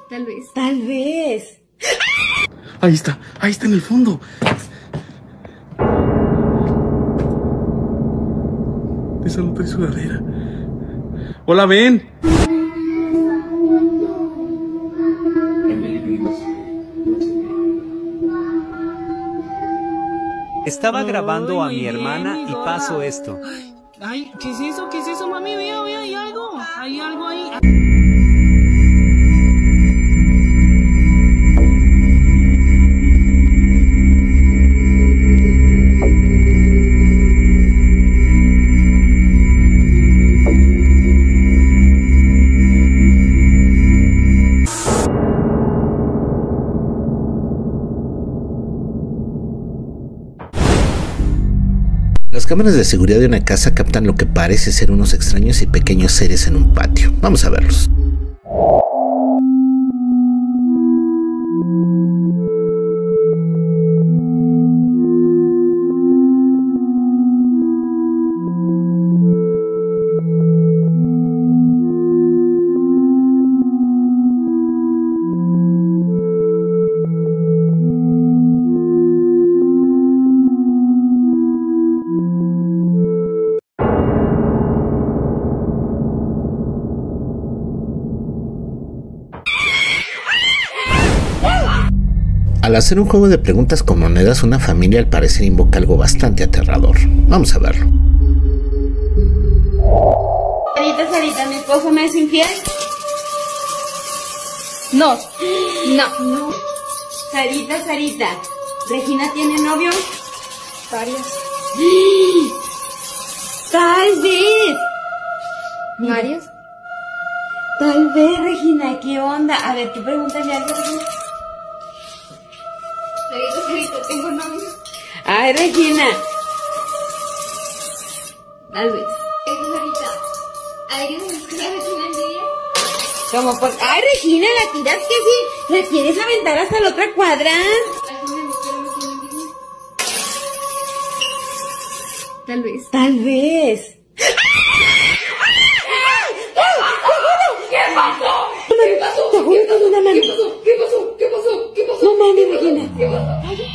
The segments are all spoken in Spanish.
Tal vez. Tal vez. Ahí está en el fondo. Esa no trae sudadera. Hola, ven. Estaba grabando a mi hermana y pasó esto. Ay, ¿qué es eso? ¿Qué es eso, mami? Vea, hay algo. Hay algo ahí. Las cámaras de seguridad de una casa captan lo que parece ser unos extraños y pequeños seres en un patio. Vamos a verlos. Al hacer un juego de preguntas con monedas, una familia al parecer invoca algo bastante aterrador. Vamos a verlo. Sarita, ¿mi esposo me es infiel? No. Sarita, ¿Regina tiene novio? Varias. Tal vez. ¿Varias? Tal vez, Regina, ¿qué onda? A ver, ¿qué pregúntale algo, Regina? Sarita, tengo novio. Ay, Regina. Tal vez. Sarita, ¿alguien me escucha a Regina en día? Como por... Ay, Regina, la tiras que sí. ¿La quieres aventar hasta la otra cuadra? ¿Alguien me espera en día? Tal vez. Tal vez. ¿Qué pasó? No mames, Regina. ¿Qué pasó?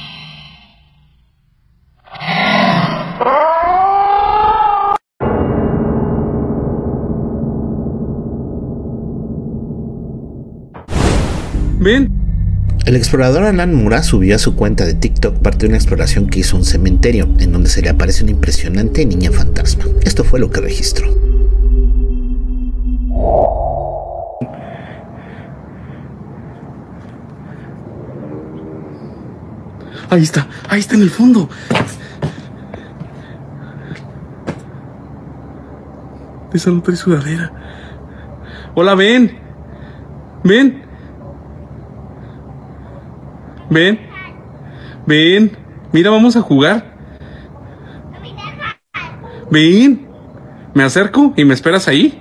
Ven. El explorador Alan Mura subió a su cuenta de TikTok parte de una exploración que hizo un cementerio, en donde se le aparece una impresionante niña fantasma. Esto fue lo que registró. Ahí está en el fondo. Esa no trae sudadera. Hola, ven. Ven. Mira, vamos a jugar. Ven. Me acerco y me esperas ahí.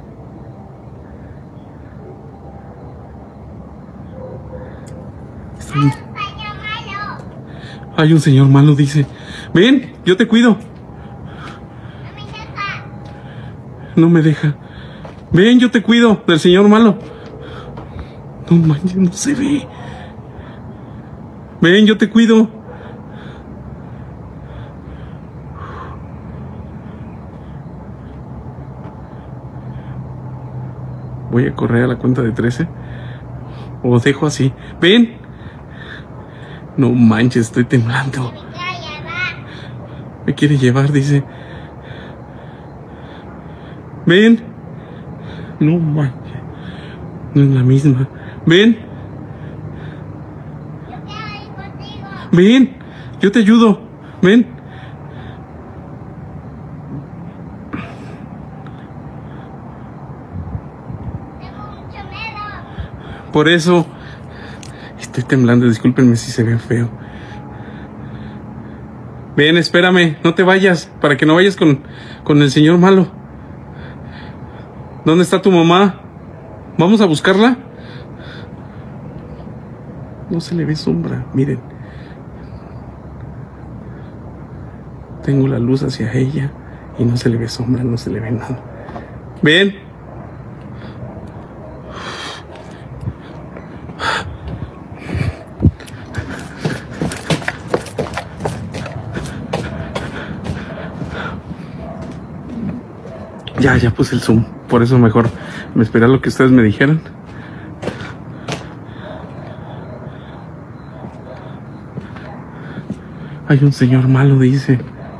Hay un señor malo, dice. Ven, yo te cuido. No me deja. Ven, yo te cuido del señor malo. No manches, no se ve. Ven, yo te cuido. Voy a correr a la cuenta de 13. O dejo así. Ven. No manches, estoy temblando. Me quiere llevar, dice. Ven. No manches. No es la misma. Ven. Ven. Yo te ayudo. Ven. Por eso estoy temblando, discúlpenme si se ve feo. Ven, espérame, no te vayas, para que no vayas con el señor malo. ¿Dónde está tu mamá? ¿Vamos a buscarla? No se le ve sombra, miren. Tengo la luz hacia ella y no se le ve sombra, no se le ve nada. Ven. Ya puse el zoom. Por eso mejor me esperé a lo que ustedes me dijeran. Hay un señor malo, dice.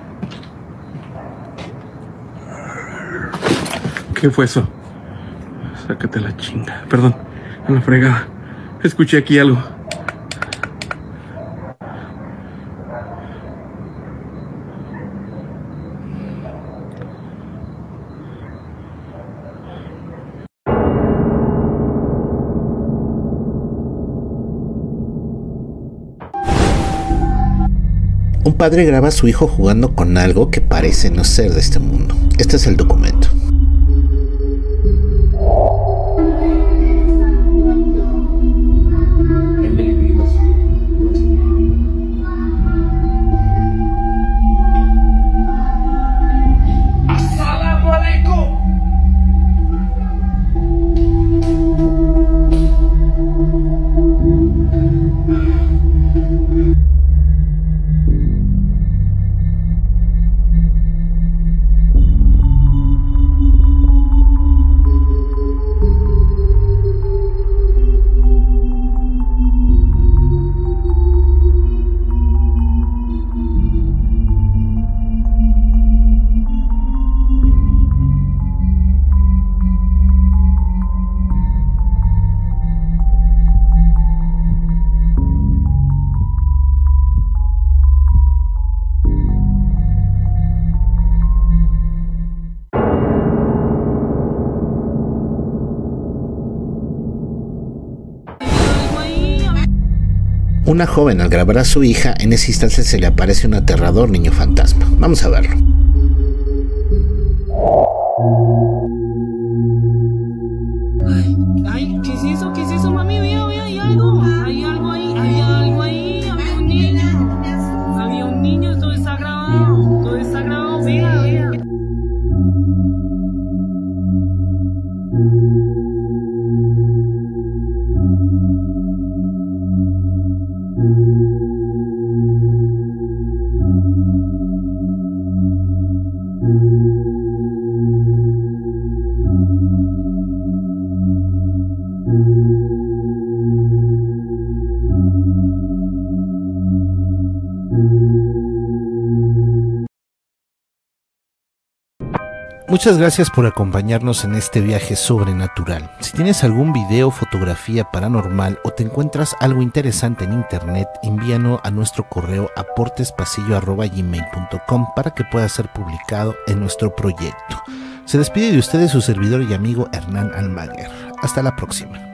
¿Qué fue eso? Sácate la chinga. Perdón, a la fregada. Escuché aquí algo. Un padre graba a su hijo jugando con algo que parece no ser de este mundo. Este es el documento. Una joven al grabar a su hija, en ese instante se le aparece un aterrador niño fantasma. Vamos a verlo. Ay, ¿qué es eso? ¿Qué es eso, mami? Vea, hay algo. Hay algo ahí, hay algo ahí. Había un niño. Había un niño, todo está grabado. Todo está grabado, vea. Muchas gracias por acompañarnos en este viaje sobrenatural. Si tienes algún video, fotografía paranormal o te encuentras algo interesante en internet, envíanos a nuestro correo aportespasillo@gmail.com para que pueda ser publicado en nuestro proyecto. Se despide de ustedes su servidor y amigo Hernán Almaguer. Hasta la próxima.